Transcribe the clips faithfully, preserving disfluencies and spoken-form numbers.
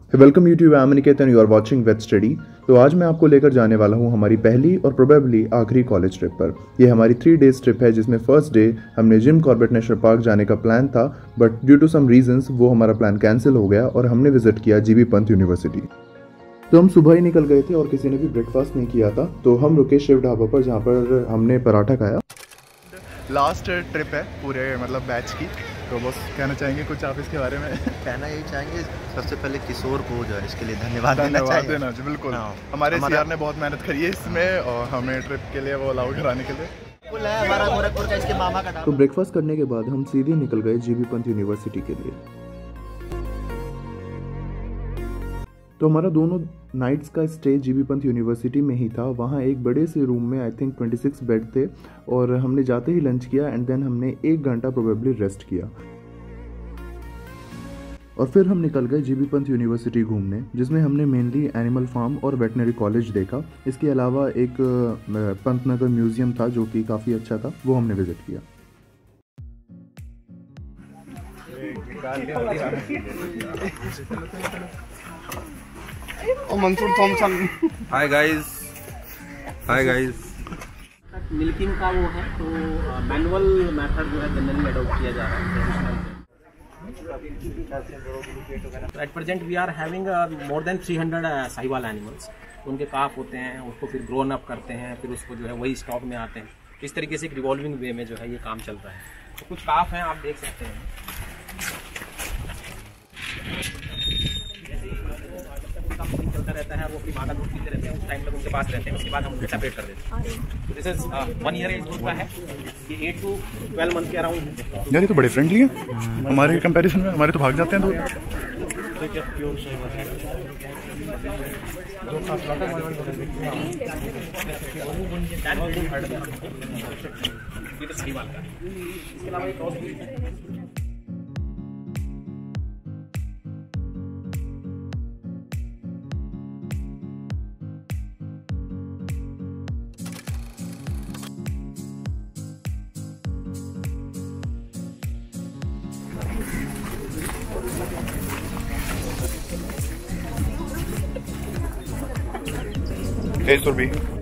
Welcome YouTube, I am Aniket and you are watching vet study. तो आज मैं आपको लेकर जाने वाला हूँ हमारी पहली और प्रोबेबली आखिरी कॉलेज ट्रिप पर। यह हमारी थ्री डेज ट्रिप है, जिसमें फर्स्ट डे हमने जिम कॉर्बेट नेशनल पार्क जाने का प्लान था, but due to some reasons वो हमारा प्लान कैंसिल हो गया और हमने विजिट किया जीबी पंत यूनिवर्सिटी। तो हम सुबह ही निकल गए थे और किसी ने भी ब्रेकफास्ट नहीं किया था, तो हम रुके शिव ढाबा पर, जहाँ पर हमने पराठा खाया। लास्ट ट्रिप है पूरे मतलब बैच की, तो बस कहना चाहेंगे कुछ आप इसके बारे में? कहना यही चाहेंगे, सबसे पहले किशोर को जो है इसके लिए धन्यवाद देना धन्यवाद चाहिए। देना जी, बिल्कुल। हाँ, हमारे सीआर ने बहुत मेहनत करी है इसमें और हमें ट्रिप के लिए वो अलाउ कराने के लिए। हमारा गोरखपुर का इसके मामा का। तो ब्रेकफास्ट करने के बाद हम सीधे निकल गए जीबी पंत यूनिवर्सिटी के लिए। तो हमारा दोनों नाइट्स का स्टे जीबी पंत यूनिवर्सिटी में ही था। वहाँ एक बड़े से रूम में आई थिंक छब्बीस बेड थे और हमने जाते ही लंच किया एंड देन हमने एक घंटा प्रोबेबली रेस्ट किया और फिर हम निकल गए जीबी पंत यूनिवर्सिटी घूमने, जिसमें हमने मेनली एनिमल फार्म और वेटनरी कॉलेज देखा। इसके अलावा एक पंतनगर म्यूजियम था जो कि काफ़ी अच्छा था, वो हमने विजिट किया। ओ Mansoor Thomson. Hi guys, hi guys. Milking का वो है, तो मैनुअल मेथड जो है जनरली अडॉप्ट किया जा रहा है। At present we are having more than three hundred Sahiwal animals. उनके काफ होते हैं, उसको फिर ग्रोन अप करते हैं, फिर उसको जो है वही स्टॉक में आते हैं। इस तरीके से एक रिवॉल्विंग वे में जो है ये काम चल रहा है। तो कुछ काफ हैं, आप देख सकते हैं। चलता रहता है, वो अपनी माता दूध पीते रहते हैं, उस टाइम तक उनके पास रहते हैं, उसके बाद हम उनको सेपरेट कर देते हैं। तो this is one year age group का है, ये एट टू ट्वेल्व मंथ के अराउंड। यार ये तो बड़े फ्रेंडली हैं हमारे कंपैरिजन में, हमारे तो भाग जाते हैं दूर। ये तो सही बात है। इसके अलावा एक और सुरभि।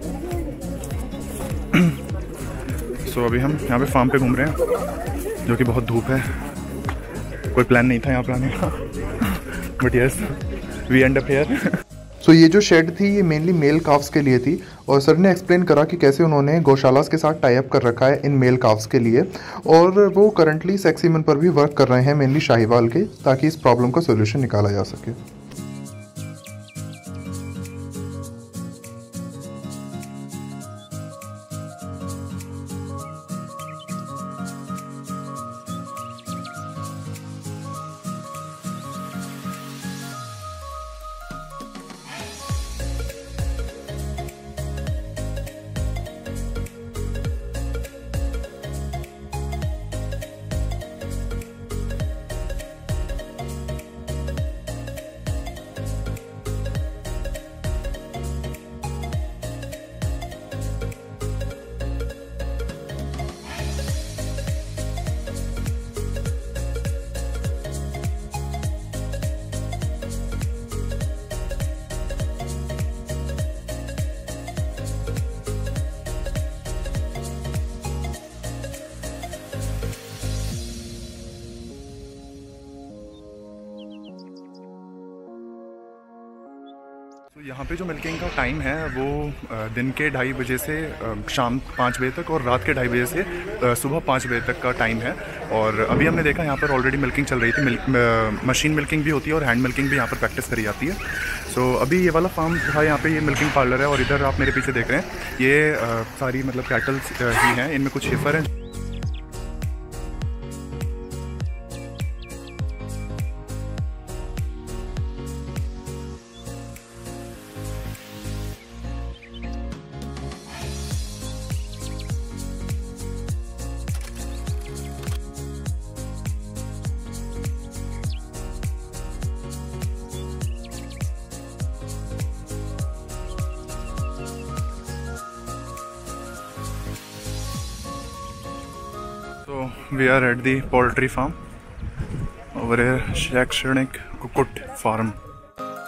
सो अभी हम यहाँ पे फार्म पे घूम रहे हैं, जो कि बहुत धूप है। कोई प्लान नहीं था यहाँ पे आने का, but yes we end up here. So ये जो शेड थी ये मेनली मेल काफ्स के लिए थी और सर ने एक्सप्लेन करा कि कैसे उन्होंने गौशालास के साथ टाई अप कर रखा है इन मेल काफ्स के लिए, और वो करंटली सेक्सीमन पर भी वर्क कर रहे हैं, मेनली शाहीवाल के, ताकि इस प्रॉब्लम का सोल्यूशन निकाला जा सके। तो यहाँ पे जो मिल्किंग का टाइम है वो दिन के ढाई बजे से शाम पाँच बजे तक और रात के ढाई बजे से सुबह पाँच बजे तक का टाइम है। और अभी हमने देखा यहाँ पर ऑलरेडी मिल्किंग चल रही थी। मिल्क मशीन मिल्किंग भी होती है और हैंड मिल्किंग भी यहाँ पर प्रैक्टिस करी जाती है। सो अभी ये वाला फार्म था, यहाँ पे ये मिल्किंग पार्लर है और इधर आप मेरे पीछे देख रहे हैं ये सारी मतलब कैटल्स ही हैं, इनमें कुछ हेफर हैं। So we are at the poultry farm over here, Shakshnik Kukut farm.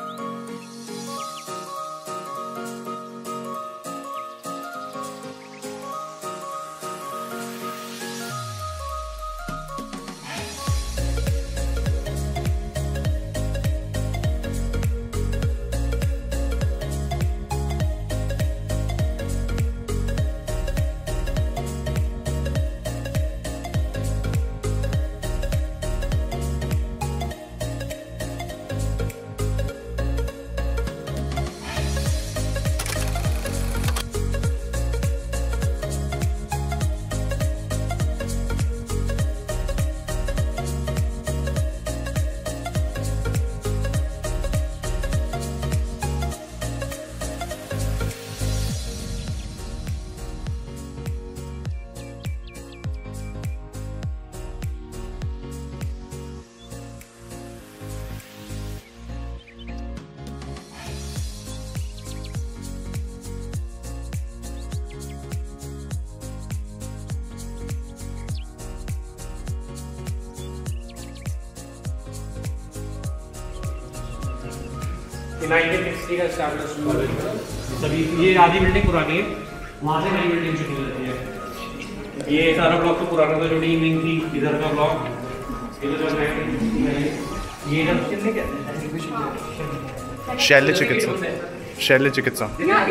Nineteen sixty का स्टैब्लिश कॉलेज सभी ये आधी बिल्डिंग पुरानी है, वहाँ से नई बिल्डिंग शुरू होती है। ये सारा ब्लॉक तो पुराना था, जो डी विंग थी इधर का ब्लॉक, इधर का ये इधर कितने क्या शैल्य चिकित्सा शैल्य चिकित्सा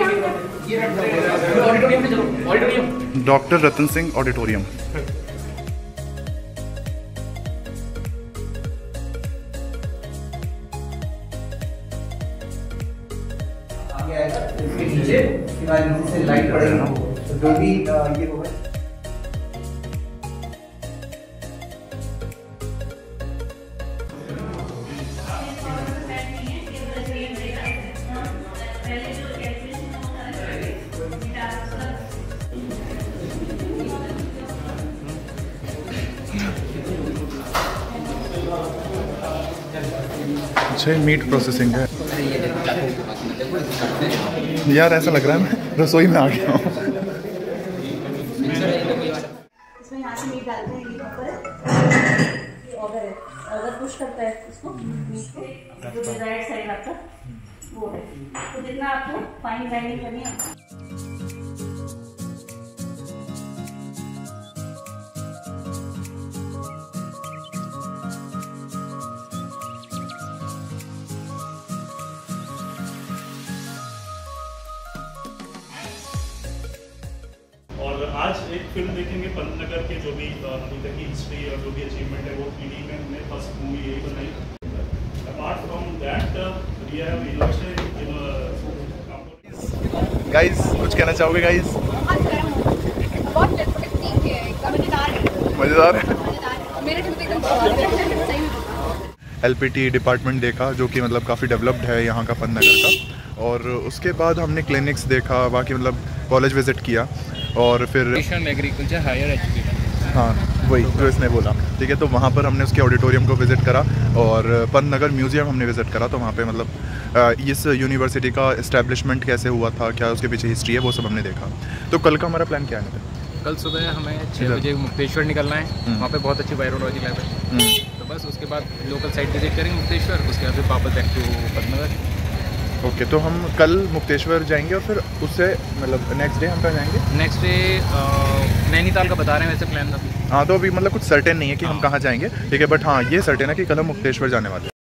डॉक्टर रतन सिंह ऑडिटोरियम। नीचे से लाइट पड़ेगा जो भी ये होगा। अच्छा मीट प्रोसेसिंग है यार, ऐसा लग रहा है मैं रसोई में आ गया हूँ। इसमें यहाँ से मीट डालते हैं, ये ऊपर है, अगर है अगर पुश करता है इसको मीट को, जो राइट साइड आपका वो है, तो जितना आपको फाइन ग्राइंडिंग करनी है। और आज एक फिल्म देखेंगे पंतनगर के, जो भी अभी तक की हिस्ट्री और जो भी अचीवमेंट है वो थ्री डी में हमने फर्स्ट मूवी यही बनाई। Apart from that we have invested in guys, कुछ कहना चाहोगे गाइस? मज़ेदार है। एलपीटी डिपार्टमेंट देखा जो कि मतलब काफ़ी डेवलप्ड है यहाँ का पंतनगर का, और उसके बाद हमने क्लिनिक्स देखा, बाकी मतलब कॉलेज विज़िट किया, और फिर एग्रीकल्चर हायर एजुकेशन, हाँ वही जो इसने बोला, ठीक है। तो वहाँ पर हमने उसके ऑडिटोरियम को विज़िट करा, और पंतनगर म्यूज़ियम हमने विज़िट करा। तो वहाँ पे मतलब इस यूनिवर्सिटी का इस्टेब्लिशमेंट कैसे हुआ था, क्या उसके पीछे हिस्ट्री है, वो सब हमने देखा। तो कल का हमारा प्लान क्या है? कल सुबह हमें छः बजे मुक्तेश्वर निकलना है, वहाँ पे बहुत अच्छी वायरोलॉजी लैब है, तो बस उसके बाद लोकल साइट विजिट करेंगे मुक्तेश्वर, उसके बाद फिर वापस बैक टू पंतनगर। ओके, तो हम कल मुक्तेश्वर जाएंगे और फिर उससे मतलब नेक्स्ट डे हम कहाँ जाएंगे? नेक्स्ट डे नैनीताल का बता रहे हैं वैसे प्लान का। हाँ, तो अभी मतलब कुछ सर्टेन नहीं है कि हम कहाँ जाएंगे, ठीक है, बट हाँ ये सर्टेन है कि कल हम मुक्तेश्वर जाने वाले हैं।